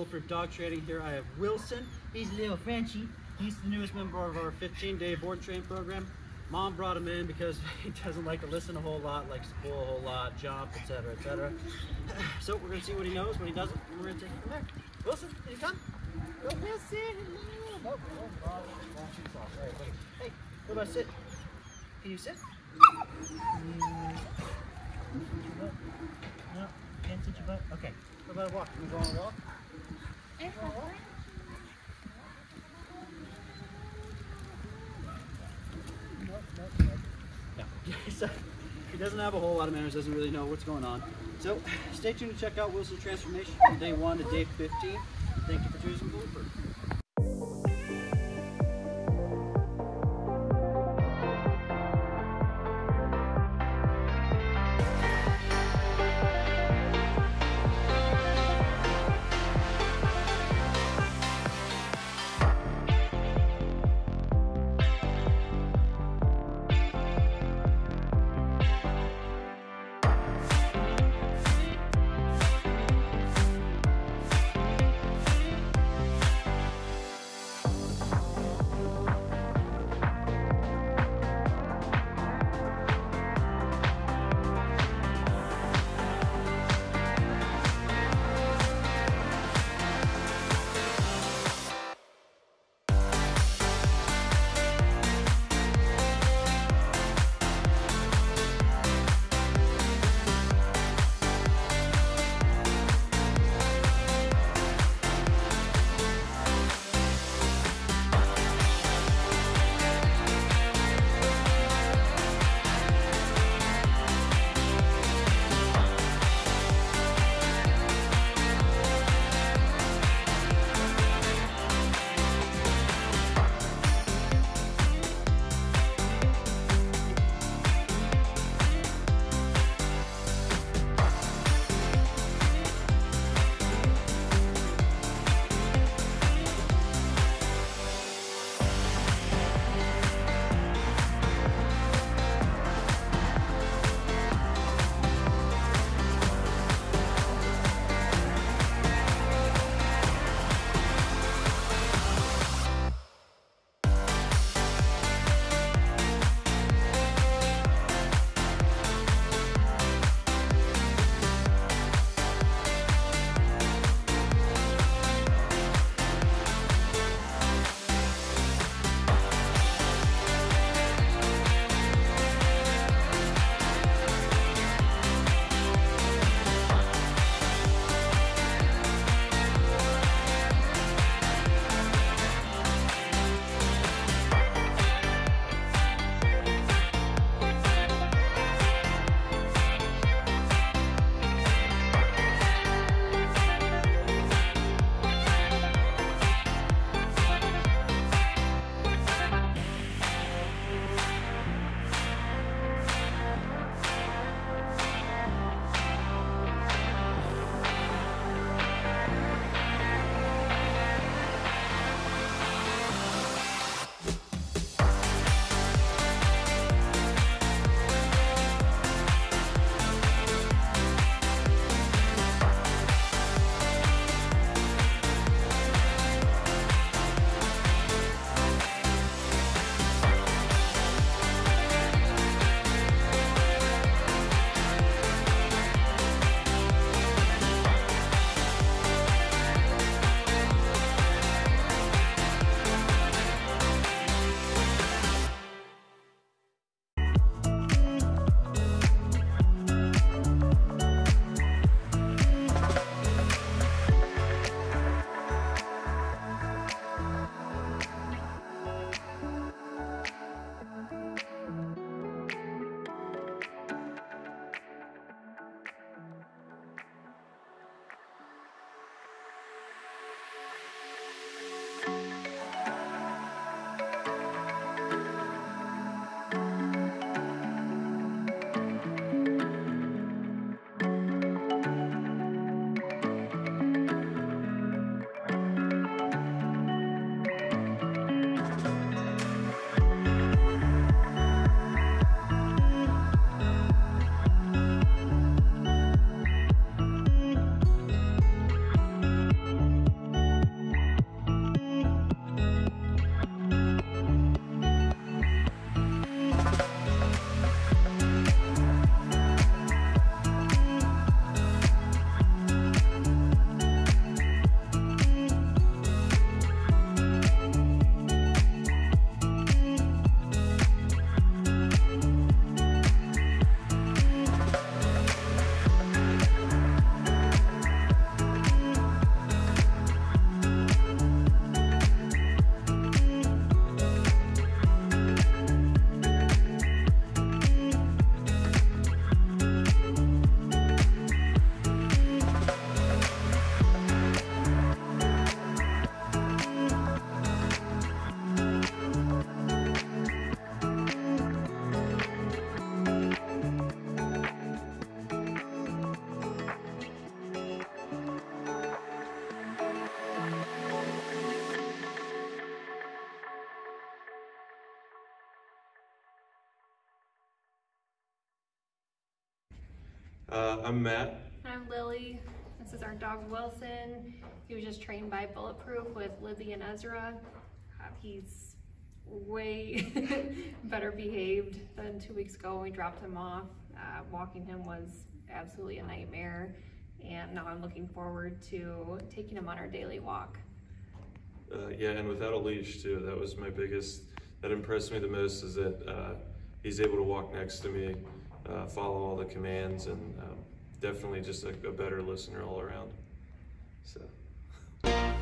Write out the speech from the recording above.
Bulletproof Dog Training. Here I have Wilson. He's a little Frenchie. He's the newest member of our 15-day board train program. Mom brought him in because he doesn't like to listen a whole lot, likes to pull a whole lot, jump, etc., etc. So we're going to see what he knows, what he doesn't, and we're going to take it from there. Wilson, can you come? Go, Wilson! Oh, hey, what about sit? Can you sit? No, can't sit your butt? Okay. What about a walk? Can we go on a walk? No. So, he doesn't have a whole lot of manners, doesn't really know what's going on. So stay tuned to check out Wilson's transformation from day 1 to day 15. Thank you for choosing Bulletproof. I'm Matt. I'm Lily. This is our dog Wilson. He was just trained by Bulletproof with Libby and Ezra. He's way better behaved than 2 weeks ago when we dropped him off. Walking him was absolutely a nightmare, and now I'm looking forward to taking him on our daily walk. Yeah, and without a leash too. That was my biggest, that impressed me the most, is that he's able to walk next to me, follow all the commands, and definitely just a better listener all around. So.